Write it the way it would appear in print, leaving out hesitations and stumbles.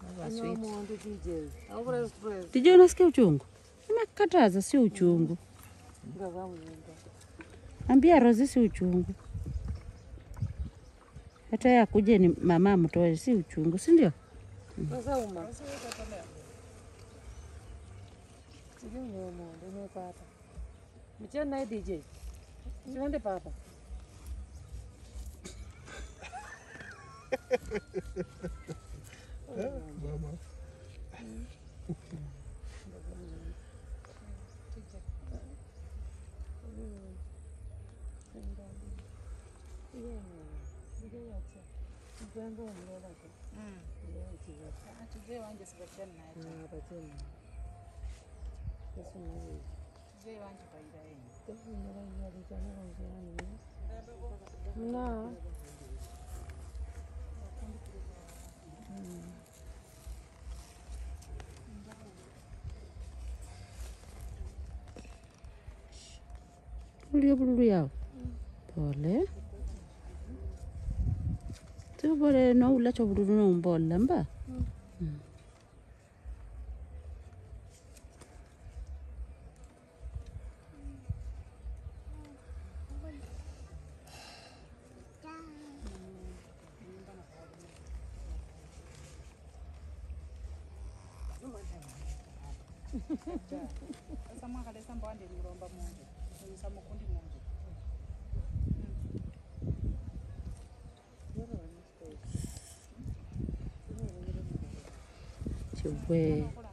DJ unasikia uchungu? Nimekataza sio uchungu. Ambia Rozi si uchungu. Hata ya kuje ni mama mtoe si uchungu, si ndio? Sasa uma. Sijui ndio papa. Mchana DJ. Siende papa. Mama. No. Bulu yao. Pole. Tu pole no ula chobulu no mbola mba. Sama kale samba ande mromba mungu. Sama kundi mungu. Chwe.